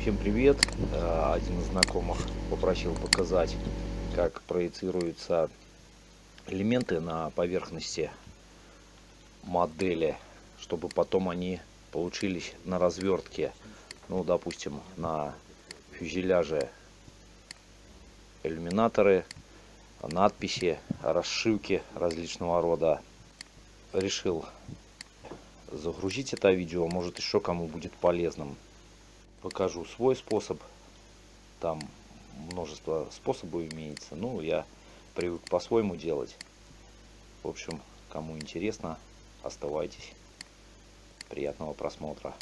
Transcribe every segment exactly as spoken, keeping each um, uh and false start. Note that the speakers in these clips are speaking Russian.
Всем привет! Один из знакомых попросил показать, как проецируются элементы на поверхности модели, чтобы потом они получились на развертке. Ну, допустим, на фюзеляже иллюминаторы, надписи, расшивки различного рода. Решил загрузить это видео, может еще кому будет полезным. Покажу свой способ. Там множество способов имеется. Ну, я привык по-своему делать. В общем, кому интересно, оставайтесь. Приятного просмотра.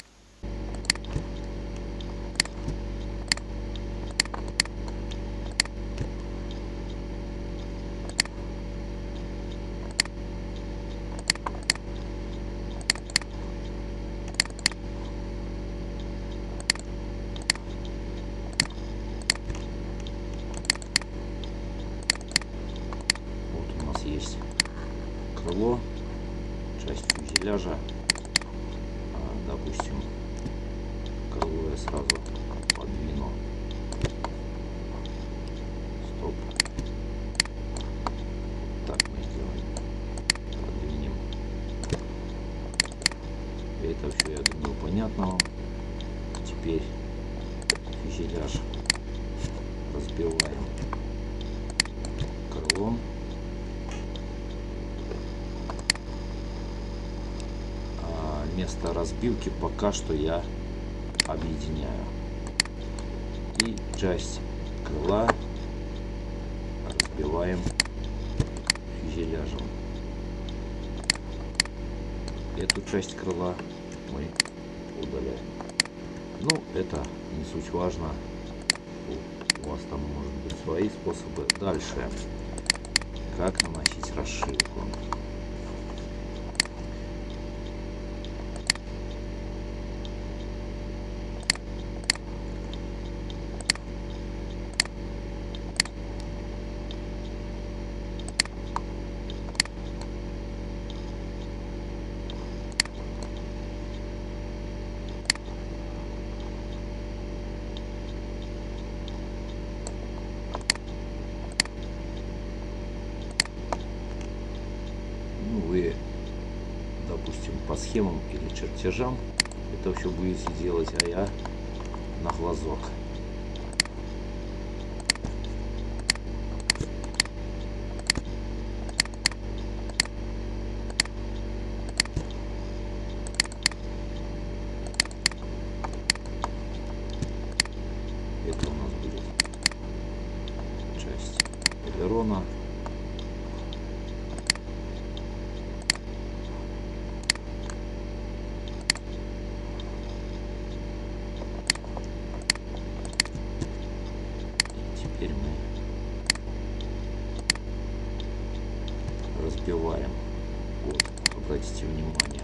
Есть крыло, часть фюзеляжа. Допустим, крыло я сразу подвину. Стоп. Так мы сделаем. Продвинем. Это все, я думаю, понятно вам. Теперь фюзеляж разбиваем крылом. Место разбивки пока что я объединяю. И часть крыла разбиваем фюзеляжем. Эту часть крыла мы удаляем. Ну, это не суть важно. У вас там может быть свои способы. Дальше. Как наносить расшивку. Вы, допустим, по схемам или чертежам это все будете делать, а я на глазок. Это у нас будет часть элерона. Теперь мы разбиваем. Вот, обратите внимание,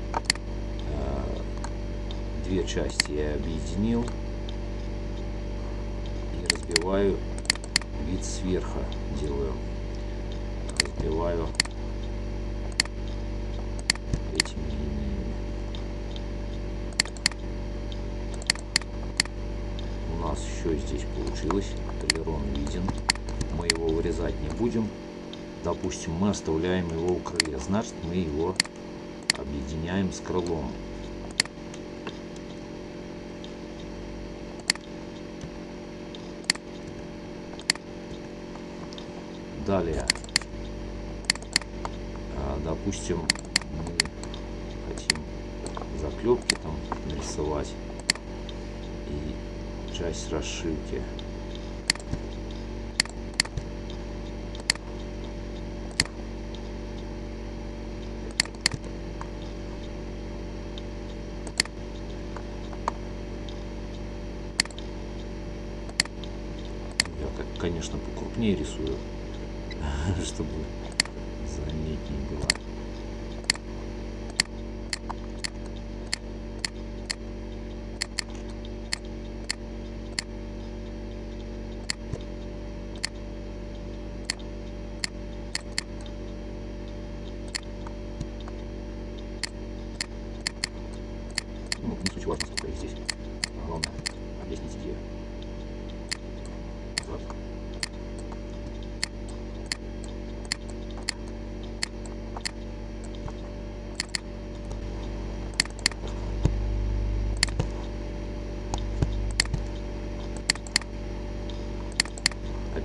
две части я объединил и разбиваю вид сверху, делаю, разбиваю этими линиями. У нас еще здесь получилось. Элерон виден. Мы его вырезать не будем. Допустим, мы оставляем его у крылья. Значит, мы его объединяем с крылом. Далее, допустим, мы хотим заклепки там нарисовать и часть расшивки. Я, конечно, покрупнее рисую, чтобы заметнее было. Ну, не суть важно, сколько их здесь. Главное объяснить.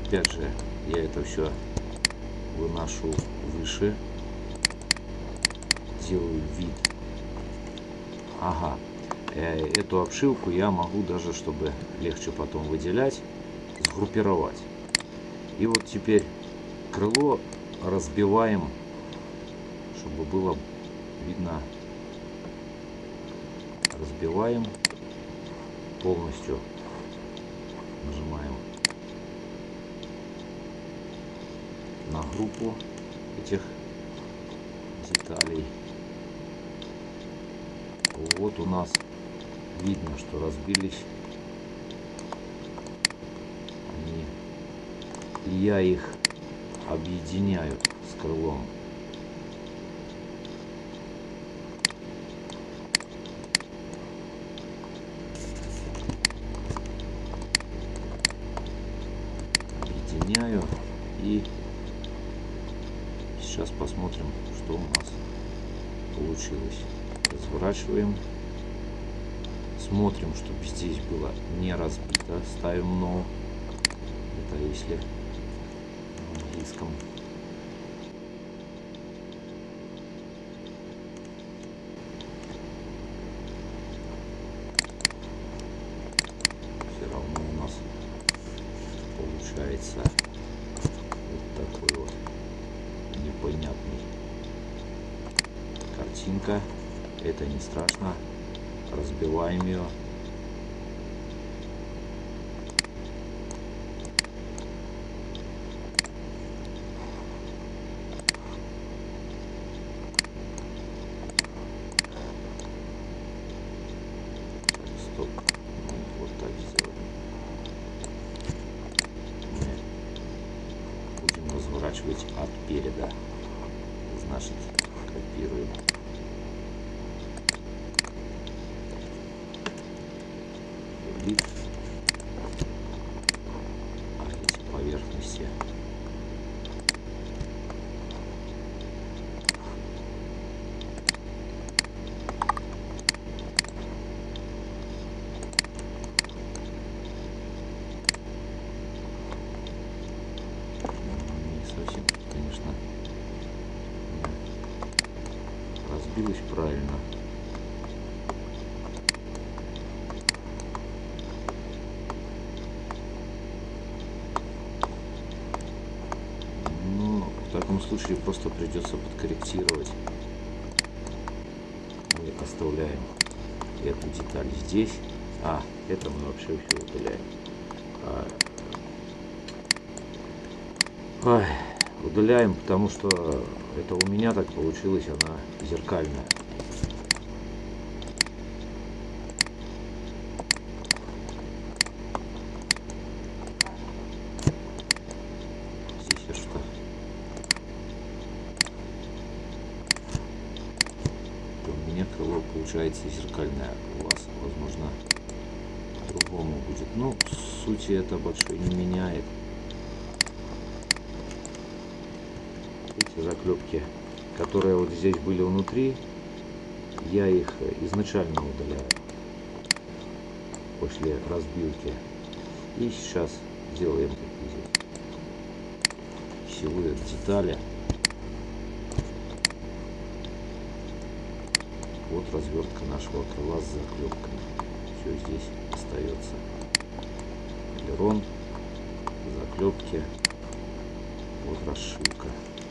Опять же, я это все выношу выше, делаю вид. Ага, эту обшивку я могу даже, чтобы легче потом выделять, сгруппировать. И вот теперь крыло разбиваем, чтобы было видно. Разбиваем полностью, нажимаем на группу этих деталей. Вот у нас видно, что разбились они, и я их объединяю с крылом. Объединяю, и сейчас посмотрим, что у нас получилось. Разворачиваем, смотрим, чтобы здесь было не разбито, ставим no. Это если на английском. Все равно у нас получается вот такой вот непонятный картинка. Это не страшно, разбиваем ее. Стоп, мы вот так сделаем. Мы будем разворачивать от переда, значит, копируем. Вид, а эти поверхности не совсем, конечно, разбилось правильно. В таком случае просто придется подкорректировать. Мы оставляем эту деталь здесь. А, это мы вообще все удаляем. А, ой, удаляем, потому что это у меня так получилось, она зеркальная. Здесь я что? У меня крыло получается зеркальное, у вас, возможно, по-другому будет. Ну, сути это большой не меняет. Эти заклепки, которые вот здесь были внутри, я их изначально удаляю после разбилки. И сейчас делаем силуэт детали. Вот развертка нашего крыла с заклепками. Все здесь остается. Элерон, заклепки, вот расшивка.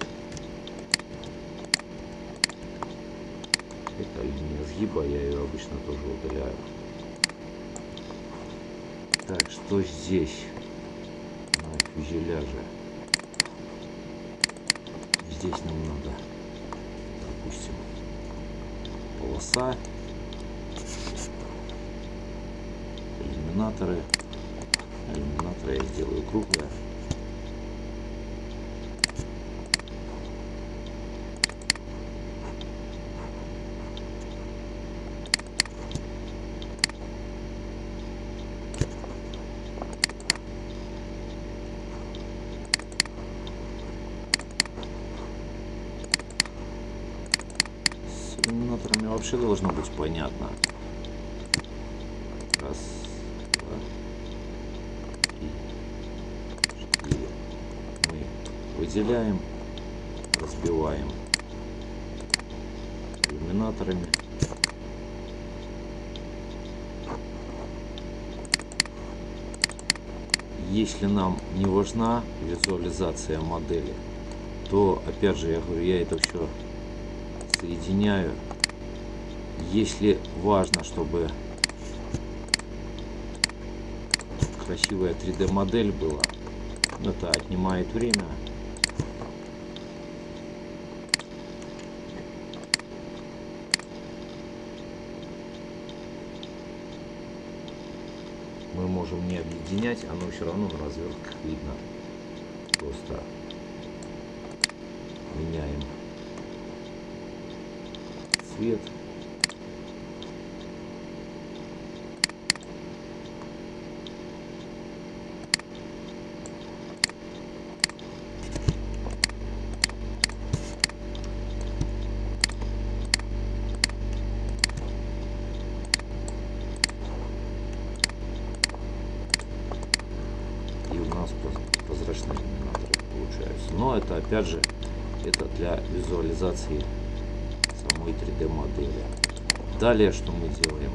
Это линия сгиба, я ее обычно тоже удаляю. Так, что здесь на фюзеляже? Здесь нам надо, допустим, полоса, иллюминаторы. Иллюминаторы я сделаю круглые. С иллюминаторами вообще должно быть понятно. Раз, два, три, четыре. выделяем, разбиваем иллюминаторами. Если нам не важна визуализация модели, то, опять же, я говорю, я это все соединяю. Если важно, чтобы красивая три дэ модель была, это отнимает время. Мы можем не объединять, оно все равно на развертках видно. Просто меняем цвет. И у нас прозрачные иллюминаторы получаются. Но это, опять же, это для визуализации самой три дэ модели. Далее что мы делаем?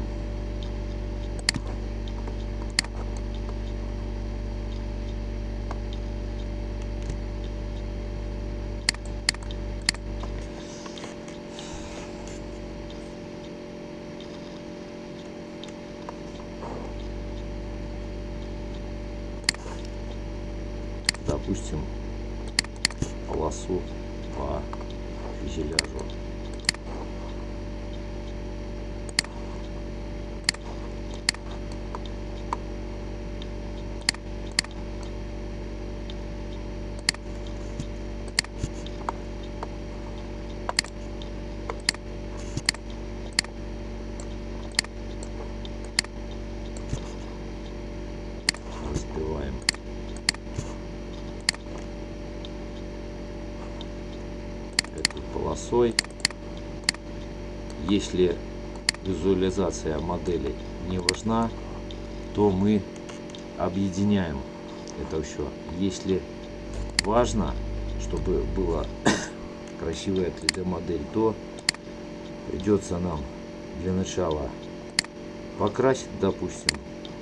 Допустим, полосу по фюзеляжу. Разбиваем. Этой полосой. Если визуализация модели не важна, то мы объединяем это все. Если важно, чтобы была красивая три дэ модель, то придется нам для начала покрасить, допустим,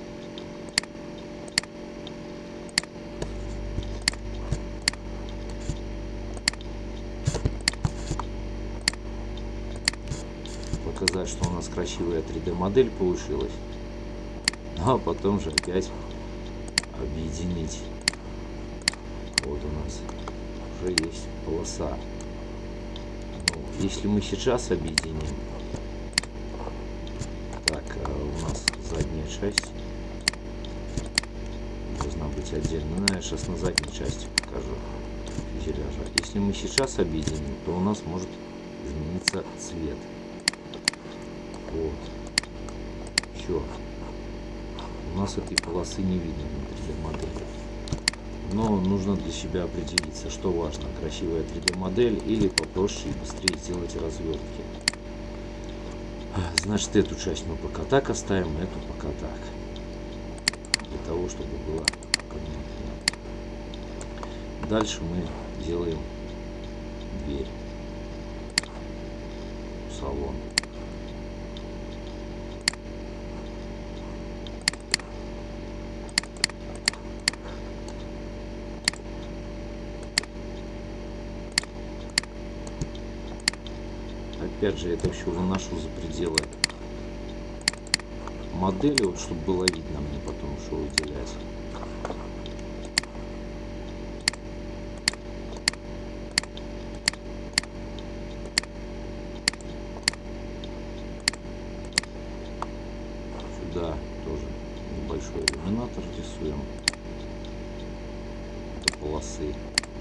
показать, что у нас красивая три дэ модель получилась, а потом же опять объединить. Вот у нас уже есть полоса. Ну, если мы сейчас объединим, так, у нас задняя часть должна быть отдельно. Ну, я сейчас на задней части покажу фюзеляжа. Если мы сейчас объединим, то у нас может измениться цвет. Вот. Все. У нас этой полосы не видно на три дэ модели. Но нужно для себя определиться, что важно: красивая три дэ модель или попроще и быстрее сделать развертки. Значит, эту часть мы пока так оставим, эту пока так. Для того, чтобы было понятно. Дальше мы делаем дверь в салон. Опять же, это все выношу за пределы модели, вот, чтобы было видно мне потом, что выделять. Сюда тоже небольшой иллюминатор рисуем до полосы.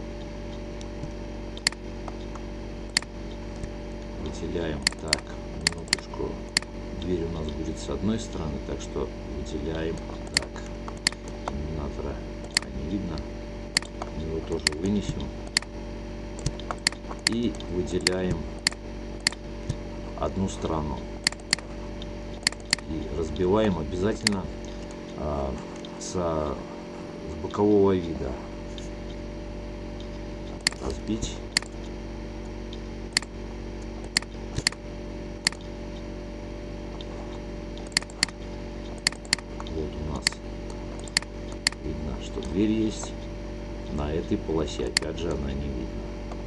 Выделяем. Так, минуточку. Дверь у нас будет с одной стороны, так что выделяем. Так, иллюминатора не видно. Мы его тоже вынесем. И выделяем одну сторону. И разбиваем обязательно а, со, с бокового вида. разбить. Вот у нас видно, что дверь есть. На этой полосе, опять же, она не видна.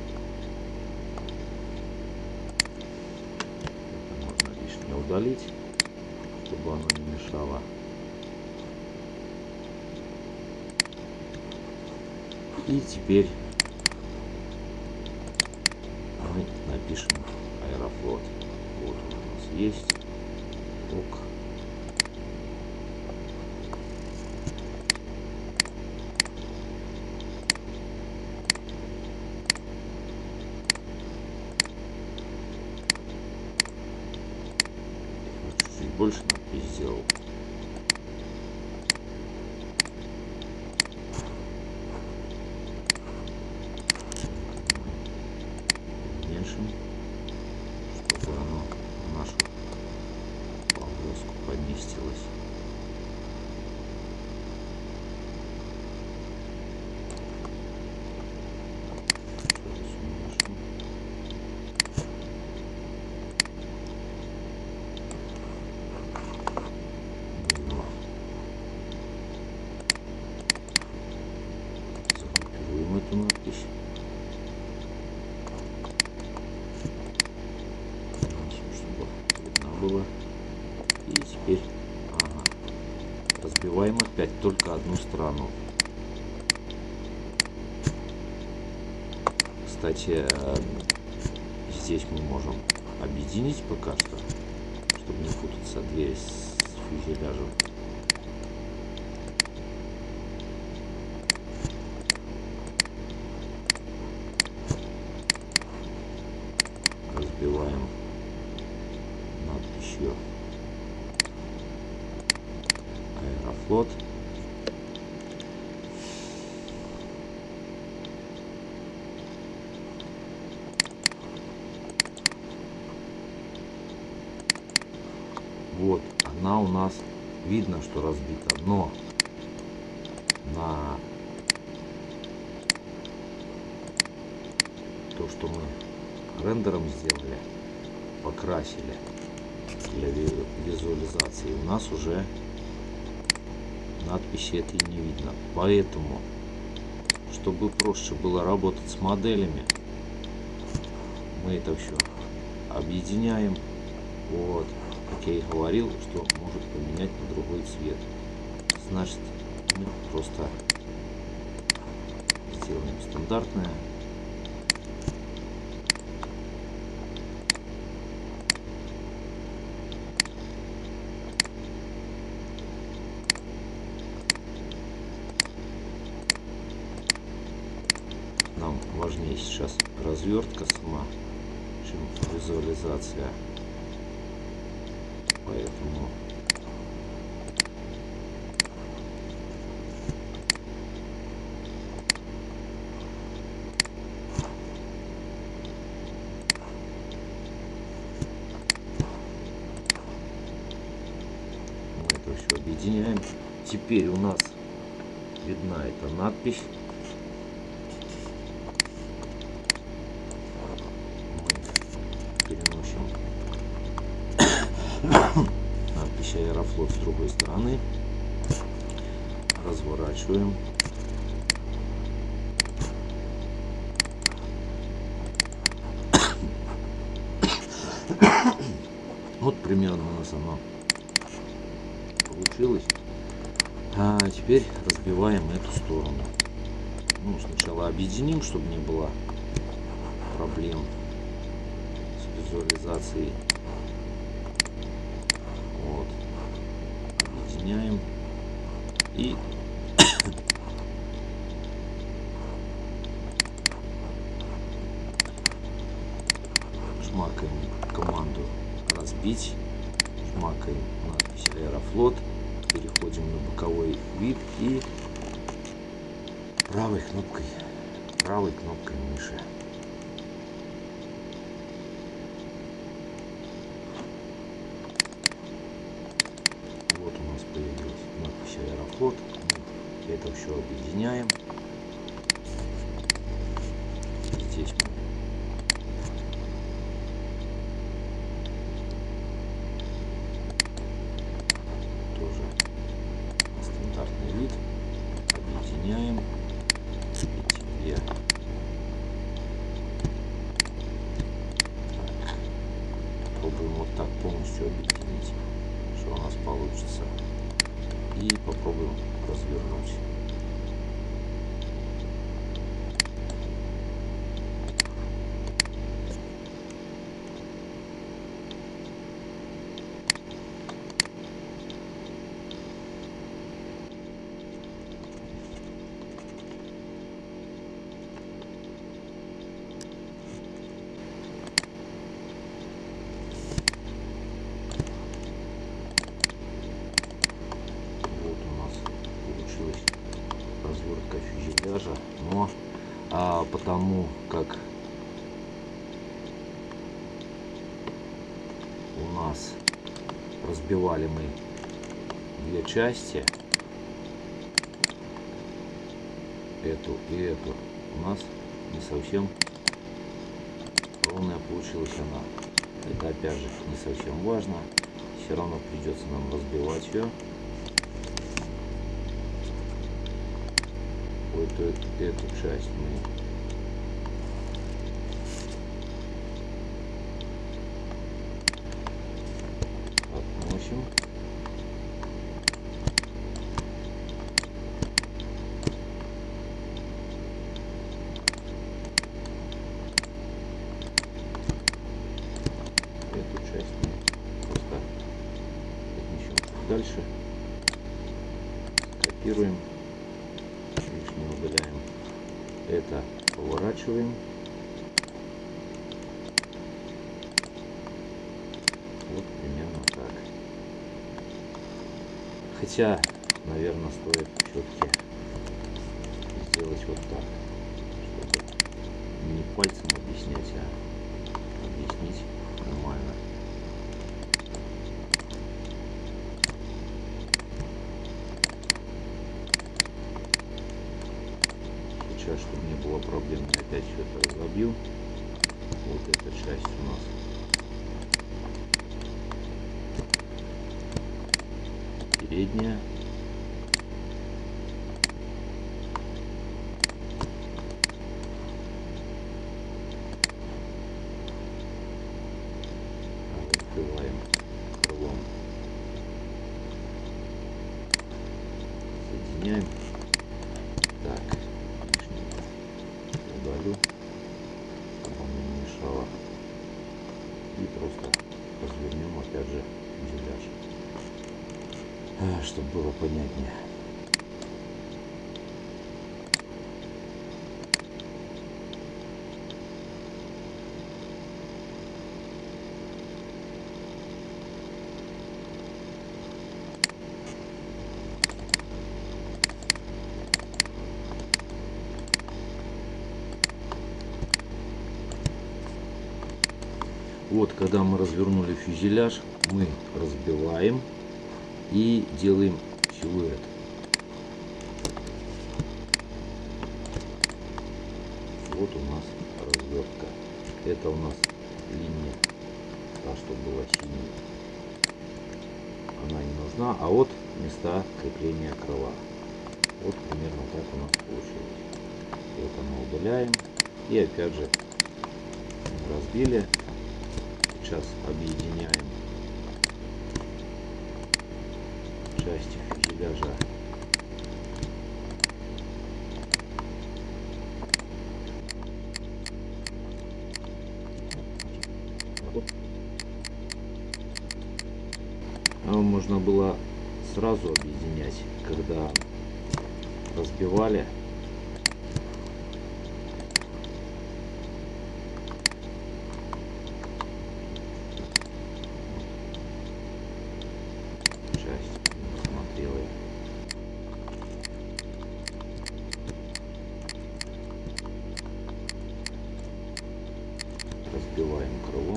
Это можно лишнее удалить, чтобы оно не мешало. И теперь мы напишем Аэрофлот. Вот он у нас есть. Ок. Чуть больше надпись сделал. Уменьшим, чтобы оно в нашу полоску поместилось. Загруппируем эту надпись. Было. И теперь ага, разбиваем опять только одну сторону. Кстати, здесь мы можем объединить пока что, чтобы не путаться дверь с фюзеляжем. Разбиваем надписью Аэрофлот. Вот она у нас видно, что разбита, но на то, что мы рендером сделали, покрасили для визуализации, у нас уже надписи этой не видно. Поэтому, чтобы проще было работать с моделями, мы это все объединяем. Вот, как я и говорил, что может поменять на другой цвет. Значит, мы просто сделаем стандартное. Нам важнее сейчас развертка сама, чем визуализация. Поэтому мы это все объединяем. Теперь у нас видна эта надпись. Переносим надпись Аэрофлот с другой стороны, разворачиваем, вот примерно у нас оно получилось. А теперь разбиваем эту сторону. Ну, сначала объединим, чтобы не было проблем с визуализацией. Вот, объединяем и шмакаем команду разбить, шмакаем надпись Аэрофлот, переходим на боковой вид и правой кнопкой правой кнопкой мыши вот у нас появилась надпись Аэрофлот. Мы это все объединяем здесь мы тоже стандартный вид. Объединяем эти две. Попробуем вот так полностью объединить, что у нас получится. И попробуем развернуть. Развертка фюзеляжа, но а, потому как у нас разбивали мы две части, эту и эту, у нас не совсем ровная получилась она. Это опять же не совсем важно, все равно придется нам разбивать ее. Эту, эту часть мы относим. Эту часть мы просто отнесем дальше, копируем. Удаляем. Это поворачиваем. Вот примерно так. Хотя, наверное, стоит все-таки сделать вот так, чтобы не пальцем объяснять, а объяснить нормально. Сейчас, чтобы не было проблем, я опять все это разобью. Вот эта часть у нас передняя. Открываем крылом. Соединяем. Так. Удалю, чтобы он не мешало, и просто развернем опять же фюзеляж, чтобы было понятнее. Вот, когда мы развернули фюзеляж, мы разбиваем и делаем силуэт. Вот у нас развертка. Это у нас линия, та, что была синяя. Она не нужна. А вот места крепления крыла. Вот примерно так у нас получилось. Это мы удаляем. И опять же разбили. Сейчас объединяем части фюзеляжа. А можно было сразу объединять, когда разбивали. Разбиваем крылом.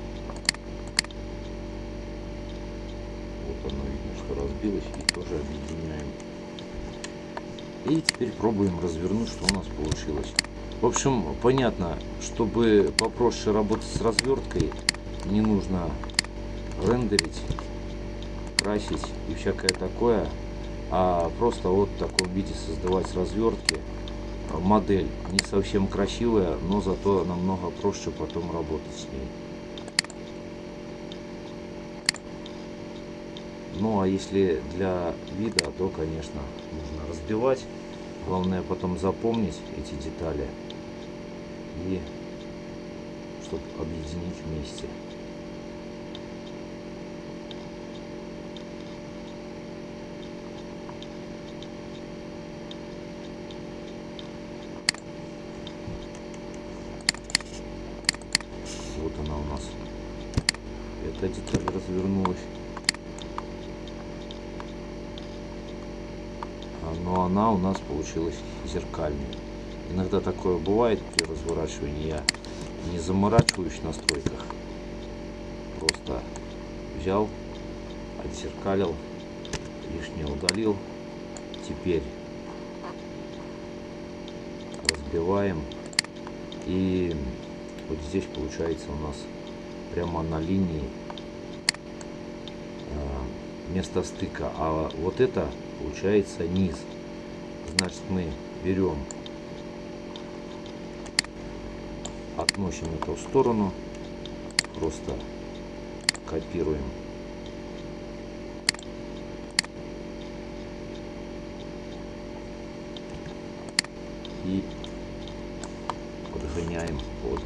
Вот оно видно, что разбилось, и тоже объединяем. И теперь пробуем развернуть, что у нас получилось. В общем, понятно, чтобы попроще работать с разверткой, не нужно рендерить, красить и всякое такое, а просто вот в таком виде создавать развертки. Модель не совсем красивая, но зато намного проще потом работать с ней. Ну а если для вида, то, конечно, нужно разбивать. Главное потом запомнить эти детали и чтобы объединить вместе. Вот она у нас. Эта деталь развернулась. Но она у нас получилась зеркальной. Иногда такое бывает при разворачивании. Я не заморачиваюсь в настройках. Просто взял, отзеркалил, лишнее удалил. Теперь разбиваем. И вот здесь получается у нас прямо на линии место стыка. А вот это получается низ. Значит, мы берем, относим это в сторону, просто копируем и подгоняем под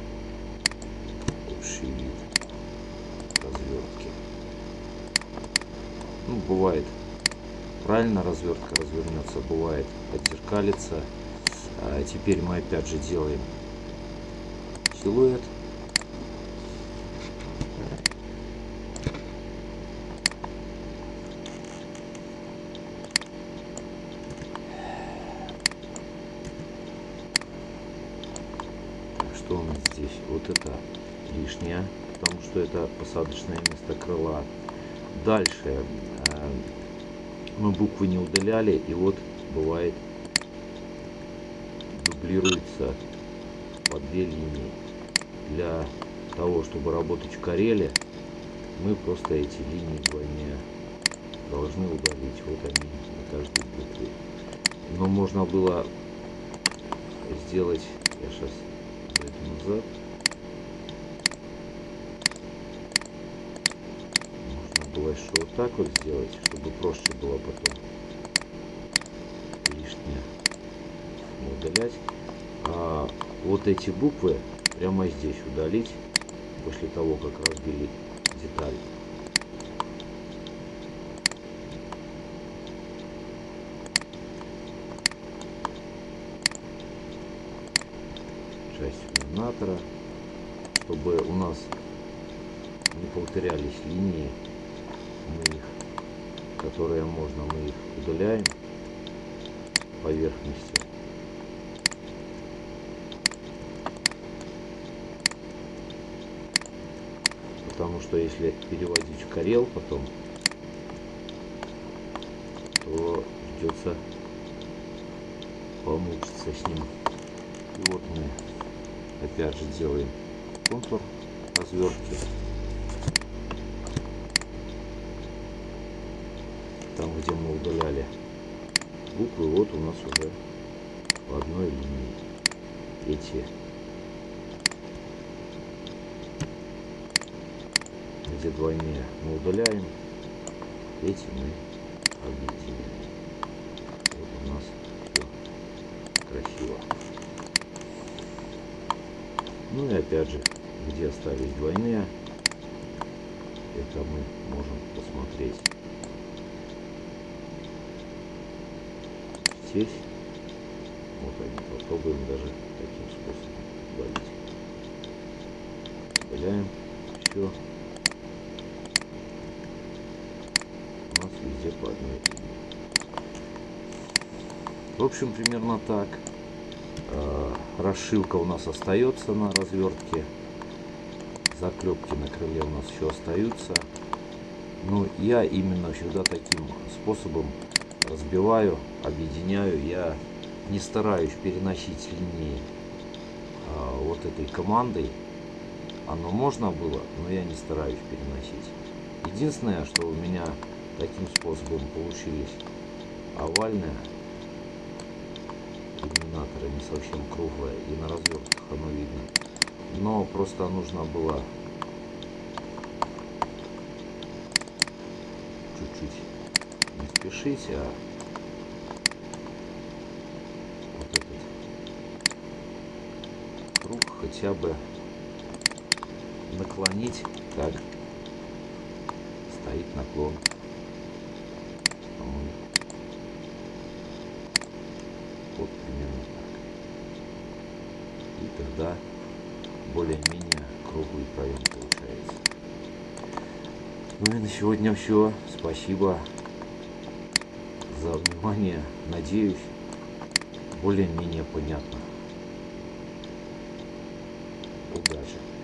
общий вид развертки. Ну, бывает правильно развертка развернется, бывает отзеркалится. А теперь мы опять же делаем силуэт. Так, что у нас здесь? Вот это лишнее, потому что это посадочное место крыла. Дальше мы буквы не удаляли, и вот бывает дублируется по две линии. Для того, чтобы работать в Corel, мы просто эти линии двойные должны удалить. Вот они на каждой букве. Но можно было сделать, я сейчас зайду назад, было еще вот так вот сделать, чтобы проще было потом лишнее удалять. А вот эти буквы прямо здесь удалить после того, как разбили деталь. Часть иллюминатора, чтобы у нас не повторялись линии. Мы их, которые можно, мы их удаляем поверхностью. Потому что если переводить в Corel потом, то придется помучиться с ним. И вот мы опять же делаем контур развертки. Там, где мы удаляли буквы, вот у нас уже в одной линии эти, где двойные, мы удаляем, эти мы объединяем. Вот у нас все красиво. Ну и опять же, где остались двойные, это мы можем посмотреть здесь. Вот они. Попробуем даже таким способом удалить. Удаляем все. У нас везде по одной линии. В общем, примерно так. Расшивка у нас остается на развертке. Заклепки на крыле у нас еще остаются. Но я именно всегда таким способом разбиваю, объединяю. Я не стараюсь переносить линии а, вот этой командой оно можно было, но я не стараюсь переносить. Единственное, что у меня таким способом получились овальные иллюминаторы, не совсем круглые, и на развертках оно видно. Но просто нужно было чуть-чуть не спешить, а вот этот круг хотя бы наклонить, как стоит наклон. Вот примерно так. И тогда более-менее круглый проем получается. Ну и на сегодня все. Спасибо за внимание. Надеюсь, более-менее понятно. Удачи!